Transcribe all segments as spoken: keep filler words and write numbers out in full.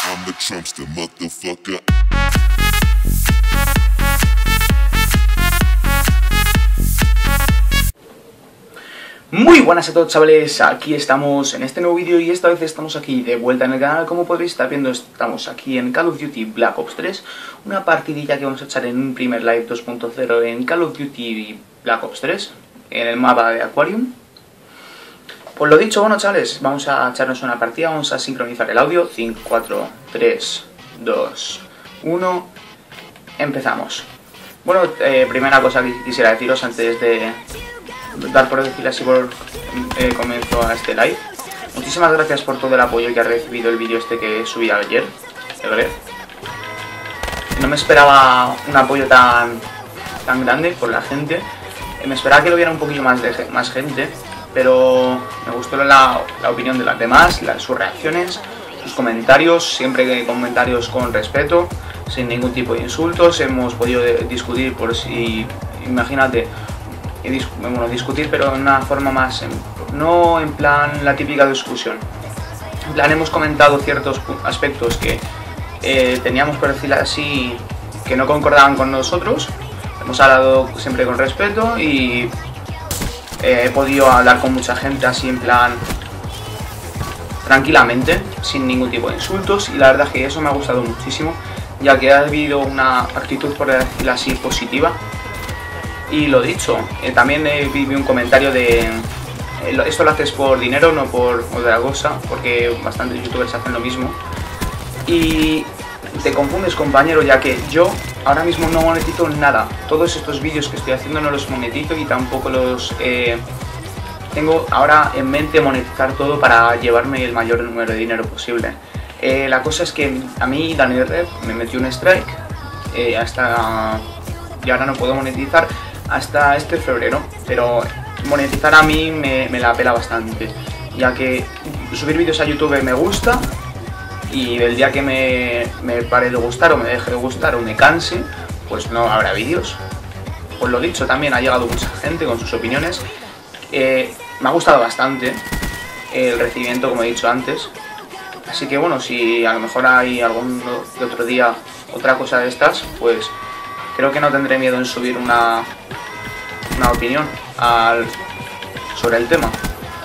I'm the Trumpster, motherfucker. Muy buenas a todos, chavales, aquí estamos en este nuevo vídeo y esta vez estamos aquí de vuelta en el canal. Como podréis estar viendo, estamos aquí en Call of Duty Black Ops tres, una partidilla que vamos a echar en un primer live dos punto cero en Call of Duty Black Ops tres, en el mapa de Aquarium. Pues lo dicho, bueno, chavales, vamos a echarnos una partida, vamos a sincronizar el audio. Cinco, cuatro, tres, dos, uno, empezamos. Bueno, eh, primera cosa que quisiera deciros antes de dar por decir así por eh, comienzo a este live: muchísimas gracias por todo el apoyo que ha recibido el vídeo este que subí ayer, de verdad. No me esperaba un apoyo tan tan grande por la gente, me esperaba que lo viera un poquillo más de más gente, pero me gustó la, la opinión de las demás, las, sus reacciones, sus comentarios, siempre comentarios con respeto, sin ningún tipo de insultos. Hemos podido discutir por si, imagínate, bueno, discutir, pero de una forma más, no en plan la típica discusión. En plan, hemos comentado ciertos aspectos que eh, teníamos, por decirlo así, que no concordaban con nosotros. Hemos hablado siempre con respeto y eh, he podido hablar con mucha gente así en plan tranquilamente, sin ningún tipo de insultos, y la verdad es que eso me ha gustado muchísimo, ya que ha habido una actitud, por decirlo así, positiva. Y lo dicho, eh, también eh, vi un comentario de eh, esto lo haces por dinero, no por otra cosa, porque bastantes youtubers hacen lo mismo. Y te confundes, compañero, ya que yo ahora mismo no monetizo nada. Todos estos vídeos que estoy haciendo no los monetizo y tampoco los eh, tengo ahora en mente monetizar todo para llevarme el mayor número de dinero posible. Eh, la cosa es que a mí Daniel Red me metió un strike eh, hasta y ahora no puedo monetizar hasta este febrero, pero monetizar a mí me, me la pela bastante, ya que subir vídeos a YouTube me gusta, y el día que me, me pare de gustar o me deje de gustar o me canse, pues no habrá vídeos. Pues lo dicho, también ha llegado mucha gente con sus opiniones. Eh, me ha gustado bastante el recibimiento, como he dicho antes, así que bueno, si a lo mejor hay algún de otro día otra cosa de estas, pues creo que no tendré miedo en subir una, una opinión al, sobre el tema.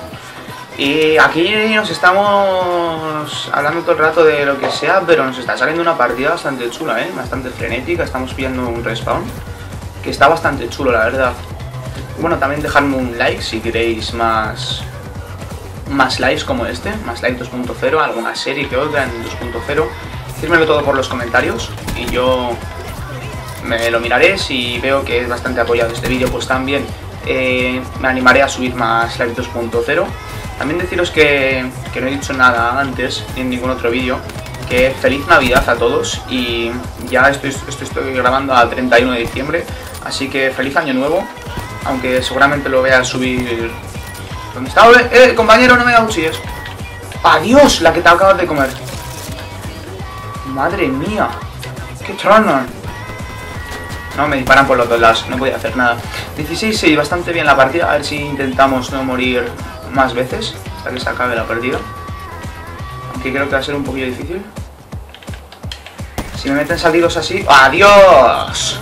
Y aquí nos estamos hablando todo el rato de lo que sea, pero nos está saliendo una partida bastante chula, ¿eh? Bastante frenética. Estamos pillando un respawn que está bastante chulo, la verdad. Bueno, también dejadme un like si queréis más, más lives como este, más live dos punto cero, alguna serie que otra en dos punto cero. Decírmelo todo por los comentarios y yo me lo miraré. Si veo que es bastante apoyado este vídeo, pues también eh, me animaré a subir más live dos punto cero. También deciros que, que no he dicho nada antes en ningún otro vídeo, que feliz Navidad a todos, y ya estoy, estoy, estoy grabando a treinta y uno de diciembre, así que feliz año nuevo, aunque seguramente lo voy a subir. ¿Dónde está? Eh, compañero, no me acuchilles. ¡Adiós! La que te acabas de comer. Madre mía, qué trono. No, me disparan por los dos lados, no podía hacer nada. dieciséis, sí, bastante bien la partida. A ver si intentamos no morir más veces hasta que se acabe la partida, aunque creo que va a ser un poquillo difícil. Si me meten salidos así... ¡Adiós!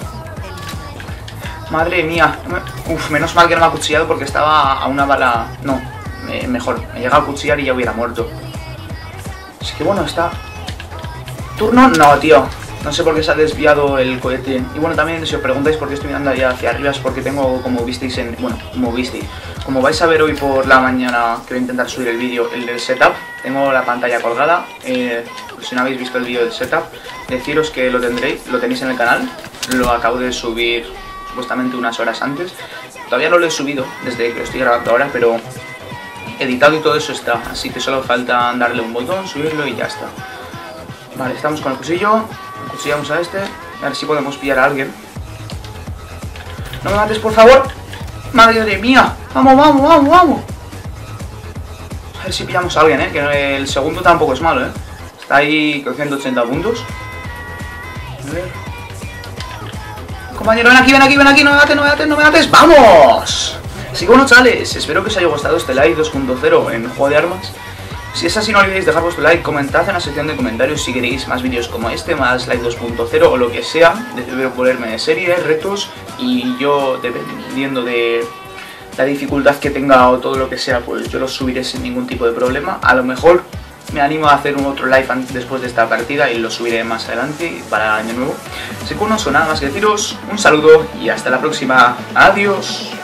Madre mía. Uf, menos mal que no me ha acuchillado, porque estaba a una bala... No, me, mejor, me llega a acuchillar y ya hubiera muerto. Así que bueno, está... ¿Turno? No, tío. No sé por qué se ha desviado el cohete. Y bueno, también si os preguntáis por qué estoy mirando allá hacia arriba, es porque tengo, como visteis en... Bueno, como visteis, como vais a ver hoy por la mañana, que voy a intentar subir el vídeo, el del setup, tengo la pantalla colgada. Eh, si no habéis visto el vídeo del setup, deciros que lo tendréis, lo tenéis en el canal. Lo acabo de subir supuestamente unas horas antes. Todavía no lo he subido desde que lo estoy grabando ahora, pero editado y todo eso está. Así que solo falta darle un botón, subirlo y ya está. Vale, estamos con el cuchillo. Cuchillamos a este, a ver si podemos pillar a alguien. No me mates, por favor. Madre mía. Vamos, vamos, vamos, vamos. A ver si pillamos a alguien, eh. Que el segundo tampoco es malo, eh. Está ahí con ciento ochenta puntos. A ver. Compañero, ven aquí, ven aquí, ven aquí. No me mates, no me mates, no me mates. ¡Vamos! Así que bueno, chavales, espero que os haya gustado este live dos punto cero en Juego de Armas. Si es así, no olvidéis dejar vuestro like, comentad en la sección de comentarios si queréis más vídeos como este, más Live dos punto cero o lo que sea, de ponerme de series, retos, y yo, dependiendo de la dificultad que tenga o todo lo que sea, pues yo los subiré sin ningún tipo de problema. A lo mejor me animo a hacer un otro live después de esta partida y lo subiré más adelante para año nuevo. Así que no son nada más que deciros un saludo y hasta la próxima. Adiós.